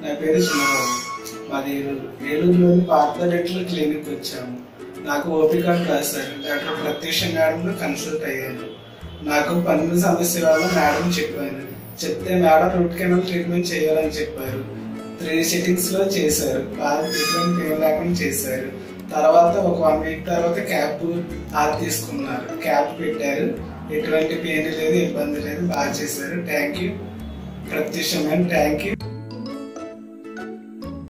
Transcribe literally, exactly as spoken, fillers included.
నా పేరు చిన్నబాబు. మాది ఏలూరులోని పార్థ డెంటల్ క్లినిక్ వచ్చాము. నాకు ఓపిక రాశారు. డాక్టర్ ప్రత్యూష మేడంలో కన్సల్ట్ అయ్యాను. నాకు పన్ను సమస్య వల్ల మేడం చెప్పాను. చెప్తే మేడం రూట్ కెనాల్ ట్రీట్మెంట్ చేయాలని చెప్పారు. త్రీ సిట్టింగ్స్ లో చేశారు. బాగా ట్రీట్మెంట్ ఏం లేకుండా చేశారు. తర్వాత ఒక వన్ వీక్ తర్వాత క్యాప్ ఆర్ తీసుకున్నారు. క్యాప్ పెట్టారు. ఎటువంటి పెయిన్ లేదు, ఇబ్బంది లేదు, బాగా చేశారు. Thank you Pratyusha madam, thank you.